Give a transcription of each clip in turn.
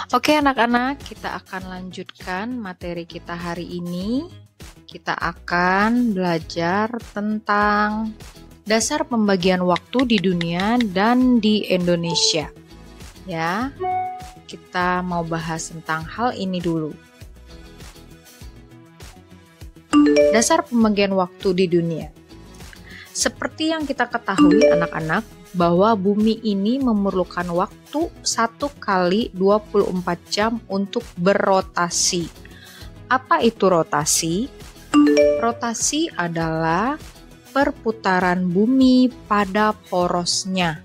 Oke anak-anak, kita akan lanjutkan materi kita hari ini. Kita akan belajar tentang dasar pembagian waktu di dunia dan di Indonesia. Ya, kita mau bahas tentang hal ini dulu. Dasar pembagian waktu di dunia. Seperti yang kita ketahui anak-anak, bahwa bumi ini memerlukan waktu 1 kali 24 jam untuk berotasi. Apa itu rotasi? Rotasi adalah perputaran bumi pada porosnya.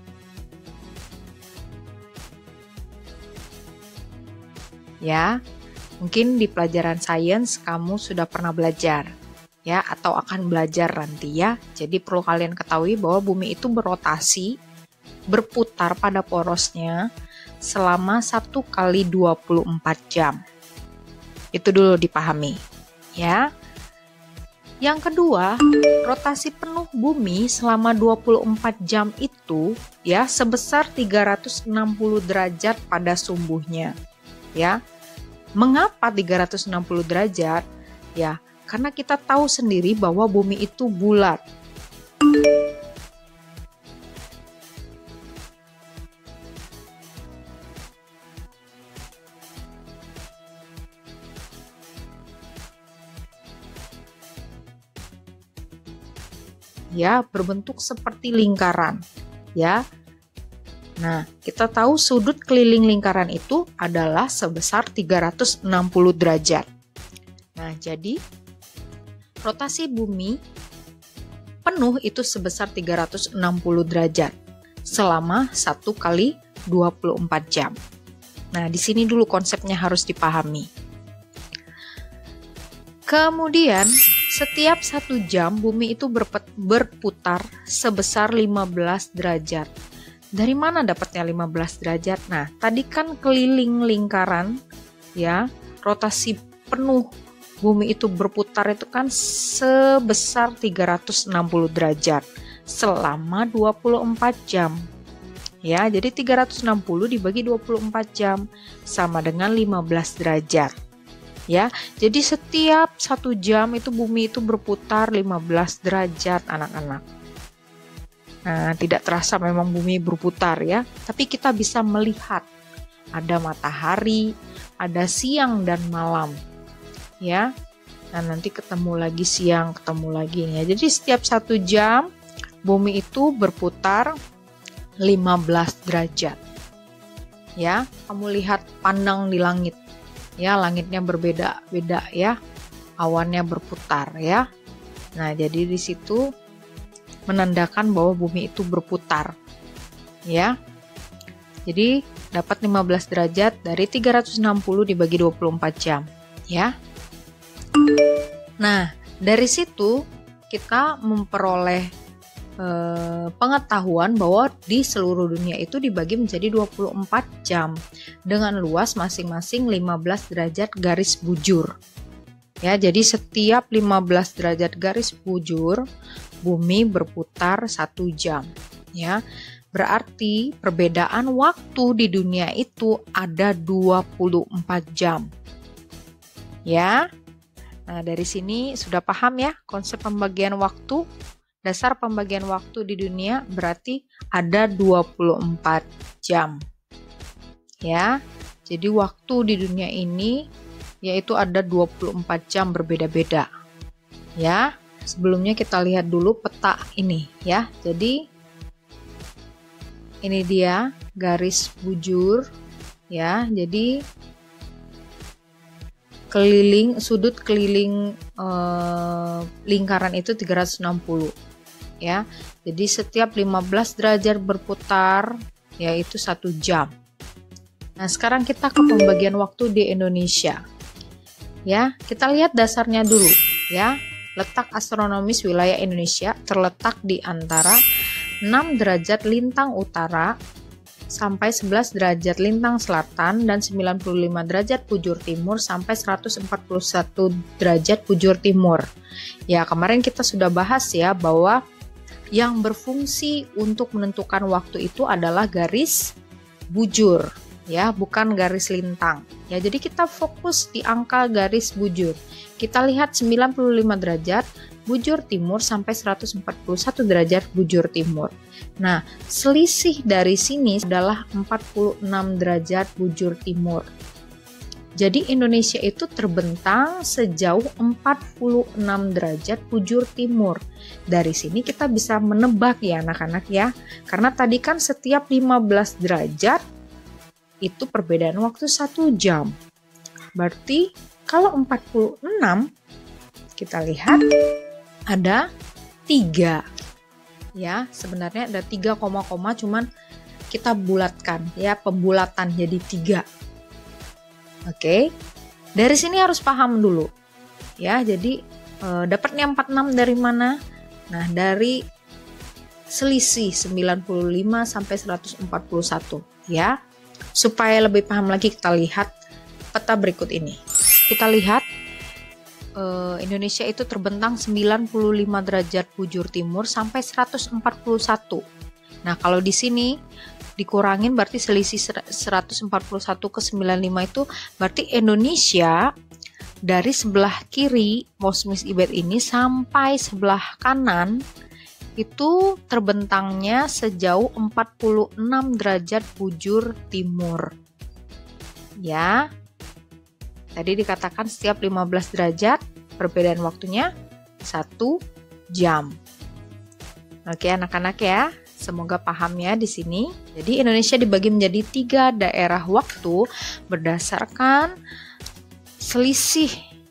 Ya, mungkin di pelajaran sains kamu sudah pernah belajar. Ya, atau akan belajar nanti ya. Jadi perlu kalian ketahui bahwa bumi itu berotasi, berputar pada porosnya selama 1 kali 24 jam. Itu dulu dipahami, ya. Yang kedua, rotasi penuh bumi selama 24 jam itu ya sebesar 360 derajat pada sumbuhnya. Ya. Mengapa 360 derajat? Ya, karena kita tahu sendiri bahwa bumi itu bulat. Ya, berbentuk seperti lingkaran. Ya. Nah, kita tahu sudut keliling lingkaran itu adalah sebesar 360 derajat. Nah, jadi rotasi bumi penuh itu sebesar 360 derajat selama 1 kali 24 jam. Nah, di sini dulu konsepnya harus dipahami. Kemudian, setiap 1 jam bumi itu berputar sebesar 15 derajat. Dari mana dapatnya 15 derajat? Nah, tadi kan keliling lingkaran ya, rotasi penuh bumi itu berputar itu kan sebesar 360 derajat selama 24 jam. Ya, jadi 360 dibagi 24 jam sama dengan 15 derajat. Ya, jadi setiap 1 jam itu bumi itu berputar 15 derajat anak-anak. Nah, tidak terasa memang bumi berputar ya, tapi kita bisa melihat ada matahari, ada siang dan malam. Ya, nah nanti ketemu lagi siang, ketemu lagi ya. Jadi setiap 1 jam bumi itu berputar 15 derajat. Ya, kamu lihat, pandang di langit. Ya, langitnya berbeda-beda ya. Awannya berputar ya. Nah, jadi di situ menandakan bahwa bumi itu berputar. Ya. Jadi dapat 15 derajat dari 360 dibagi 24 jam, ya. Nah, dari situ kita memperoleh pengetahuan bahwa di seluruh dunia itu dibagi menjadi 24 jam dengan luas masing-masing 15 derajat garis bujur. Ya, jadi setiap 15 derajat garis bujur bumi berputar 1 jam. Ya, berarti perbedaan waktu di dunia itu ada 24 jam. Ya. Nah, dari sini sudah paham ya konsep pembagian waktu. Dasar pembagian waktu di dunia berarti ada 24 jam. Ya. Jadi waktu di dunia ini yaitu ada 24 jam berbeda-beda. Ya. Sebelumnya kita lihat dulu peta ini ya. Jadi ini dia garis bujur ya. Jadi sudut keliling lingkaran itu 360 ya. Jadi setiap 15 derajat berputar yaitu 1 jam. Nah, sekarang kita ke pembagian waktu di Indonesia. Ya, kita lihat dasarnya dulu ya. Letak astronomis wilayah Indonesia terletak di antara 6 derajat lintang utara sampai 11 derajat lintang selatan dan 95 derajat bujur timur sampai 141 derajat bujur timur. Ya, kemarin kita sudah bahas ya bahwa yang berfungsi untuk menentukan waktu itu adalah garis bujur. ya, bukan garis lintang. Ya, jadi kita fokus di angka garis bujur. Kita lihat 95 derajat bujur timur sampai 141 derajat bujur timur. Nah, selisih dari sini adalah 46 derajat bujur timur. Jadi Indonesia itu terbentang sejauh 46 derajat bujur timur. Dari sini kita bisa menebak ya anak-anak ya. Karena tadi kan setiap 15 derajat itu perbedaan waktu 1 jam. Berarti kalau 46 kita lihat ada 3. Ya, sebenarnya ada 3 koma-koma cuman kita bulatkan ya, pembulatan jadi 3. Oke, dari sini harus paham dulu ya. Jadi dapatnya 46 dari mana? Nah, dari selisih 95 sampai 141 ya. Supaya lebih paham lagi kita lihat peta berikut ini. Kita lihat Indonesia itu terbentang 95 derajat bujur timur sampai 141. Nah, kalau di sini dikurangin berarti selisih 141 ke 95 itu berarti Indonesia dari sebelah kiri Mosmis Ibet ini sampai sebelah kanan itu terbentangnya sejauh 46 derajat bujur timur. Ya. Tadi dikatakan setiap 15 derajat perbedaan waktunya 1 jam. Oke, anak-anak ya. Semoga paham ya di sini. Jadi Indonesia dibagi menjadi 3 daerah waktu berdasarkan selisih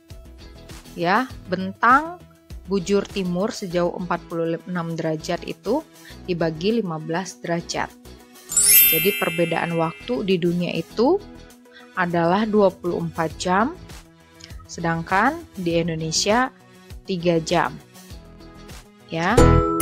ya, bentang bujur timur sejauh 46 derajat itu dibagi 15 derajat. Jadi perbedaan waktu di dunia itu adalah 24 jam, sedangkan di Indonesia 3 jam. Ya.